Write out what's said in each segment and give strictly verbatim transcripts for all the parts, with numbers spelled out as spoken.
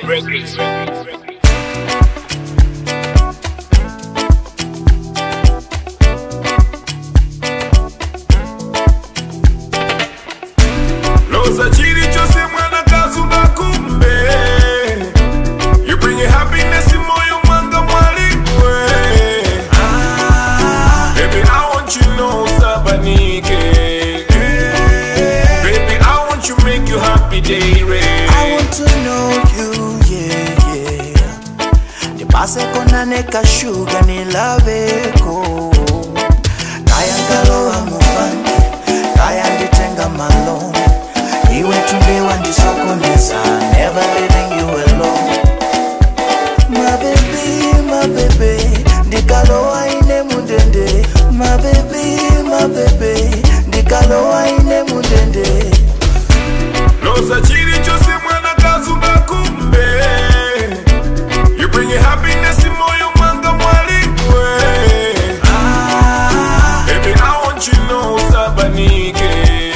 Records. Loza chiri chose mwana kazunga kumbe. You bring happiness in moyo mwanga mwalikwe. Ah, baby, I want you know sabanike. Baby, I want you make you happy day. I want to know you, yeah, yeah. Nipase kona neka sugar ni love ko. Kaya ngalo wa mufande, kaya nditenga malone. Iwe tumbe wandisoko neza, never leaving you alone. My baby, my baby, ndikalo wa ine mundende. My baby, my baby, ndikalo wa ine mundende. Loza chiri chose mwana kazunga kumbe. You bring happiness in moyo mwanga mwalikwe. Ah, baby, I want you know sabanike.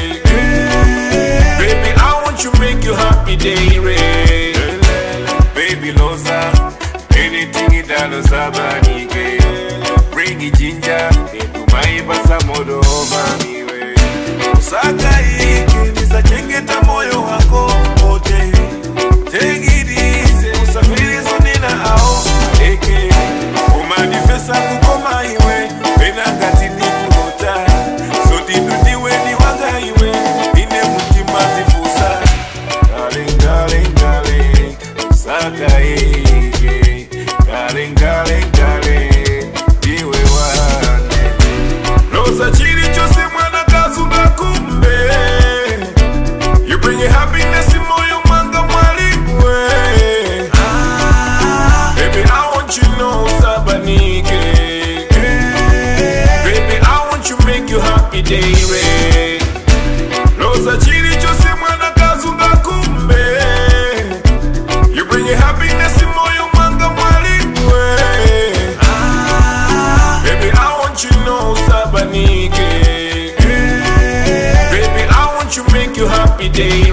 Baby, I want you make you happy day, Ray. Baby, Loza, anything it does sabanike. Bring it ginger, baby, my basa modo mami we. Usaka ike, nisa chengeta moyo wako ote. Take it easy, usafiri zonina ao eke. Umanifesa kukoma iwe, pena gati ni kumota. So dinudiwe ni waga iwe, ine mutima zifusa. Darling, darling, darling, usaka ike. Darling, darling, darling, iwe wane. Loza chiri chose mwana kazunga kumbe. You bring happiness in moyo mwanga mwalikwe. Ah, baby, I want you know sabanike. Baby, I want you make you happy day, Ray. Loza chiri chose mwana kazunga kumbe. You bring happiness in moyo mwanga mwalikwe. Ah, baby, I want you know sabanike. Baby, I want you make you happy day.